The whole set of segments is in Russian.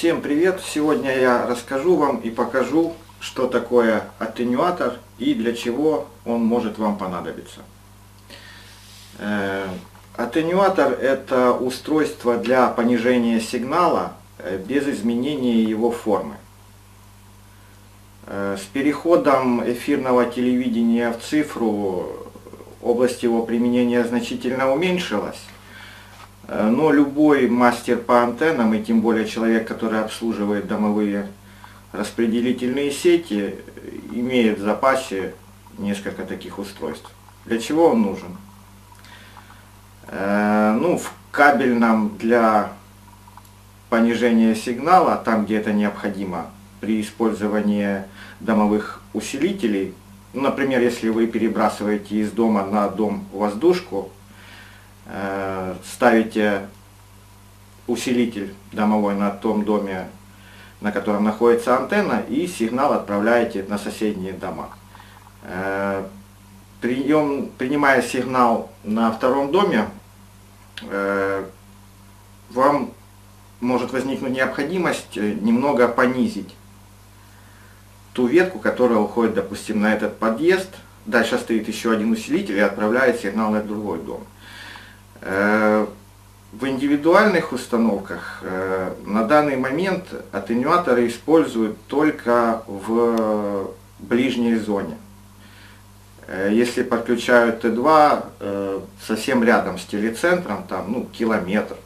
Всем привет! Сегодня я расскажу вам и покажу, что такое аттенюатор и для чего он может вам понадобиться. Аттенюатор — это устройство для понижения сигнала без изменения его формы. С переходом эфирного телевидения в цифру область его применения значительно уменьшилась. Но любой мастер по антеннам, и тем более человек, который обслуживает домовые распределительные сети, имеет в запасе несколько таких устройств. Для чего он нужен? В кабельном для понижения сигнала, там где это необходимо, при использовании домовых усилителей, например, если вы перебрасываете из дома на дом воздушку, ставите усилитель домовой на том доме, на котором находится антенна, и сигнал отправляете на соседние дома. Принимая сигнал на втором доме, вам может возникнуть необходимость немного понизить ту ветку, которая уходит, допустим, на этот подъезд. Дальше стоит еще один усилитель и отправляет сигнал на другой дом. В индивидуальных установках на данный момент аттенюаторы используют только в ближней зоне. Если подключают Т2 совсем рядом с телецентром, там километр,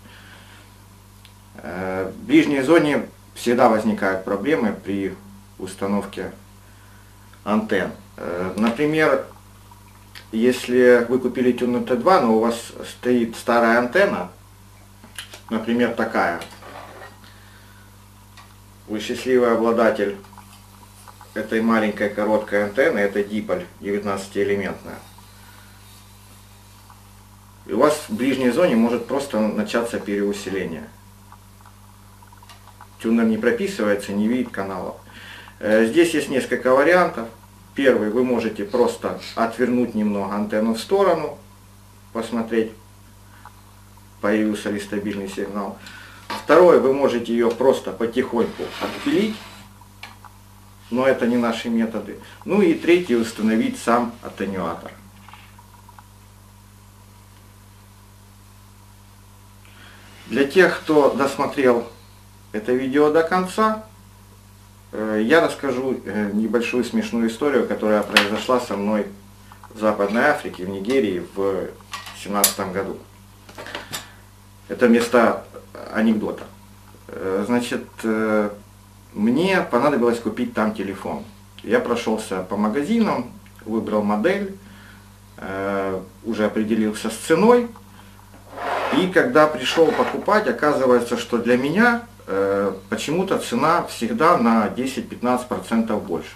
в ближней зоне всегда возникают проблемы при установке антенн. Например, если вы купили тюнер Т2, но у вас стоит старая антенна, например, такая, вы счастливый обладатель этой маленькой короткой антенны, это диполь 19-элементная, и у вас в ближней зоне может просто начаться переусиление. Тюнер не прописывается, не видит каналов. Здесь есть несколько вариантов. Первый, вы можете просто отвернуть немного антенну в сторону, посмотреть, появился ли стабильный сигнал. Второй, вы можете ее просто потихоньку отпилить, но это не наши методы. Ну и третий, установить сам аттенюатор. Для тех, кто досмотрел это видео до конца, я расскажу небольшую смешную историю, которая произошла со мной в Западной Африке, в Нигерии в 2017 году. Это вместо анекдота. Значит, мне понадобилось купить там телефон. Я прошелся по магазинам, выбрал модель, уже определился с ценой. И когда пришел покупать, оказывается, что для меня почему-то цена всегда на 10-15% больше.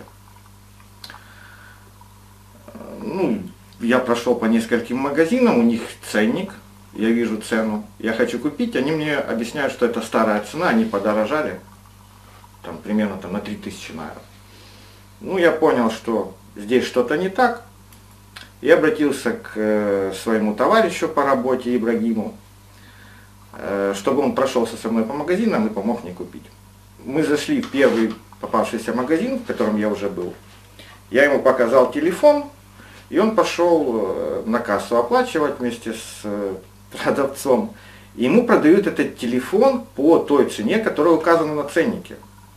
Я прошел по нескольким магазинам, у них ценник, я вижу цену, я хочу купить, они мне объясняют, что это старая цена, они подорожали, там примерно на 3000 наира. Я понял, что здесь что-то не так, и обратился к своему товарищу по работе Ибрагиму, чтобы он прошелся со мной по магазинам и помог мне купить. Мы зашли в первый попавшийся магазин, в котором я уже был. Я ему показал телефон, и он пошел на кассу оплачивать вместе с продавцом. И ему продают этот телефон по той цене, которая указана на ценнике.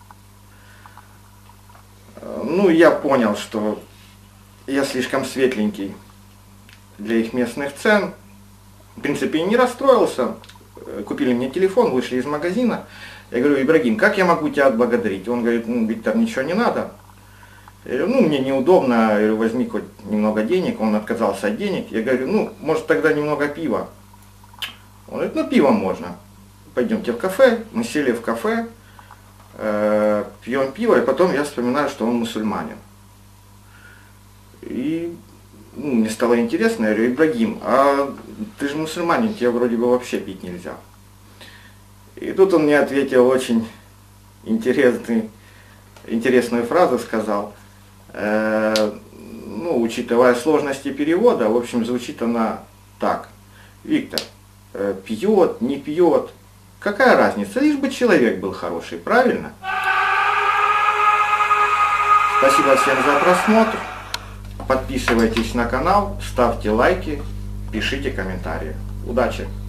Я понял, что я слишком светленький для их местных цен. В принципе, не расстроился. Купили мне телефон, вышли из магазина. Я говорю: Ибрагим, как я могу тебя отблагодарить? Он говорит: Виктор, ничего не надо. Я говорю: мне неудобно, я говорю, возьми хоть немного денег. Он отказался от денег. Я говорю: может тогда немного пива. Он говорит: пиво можно. Пойдемте в кафе. Мы сели в кафе, пьем пиво, и потом я вспоминаю, что он мусульманин. И мне стало интересно, я говорю: Ибрагим, а ты же мусульманин, тебе вроде бы вообще пить нельзя. И тут он мне ответил очень интересную фразу, сказал, учитывая сложности перевода, в общем, звучит она так: Виктор, пьет, не пьет, Какая разница, лишь бы человек был хороший, правильно? Спасибо всем за просмотр. Подписывайтесь на канал, ставьте лайки, пишите комментарии. Удачи!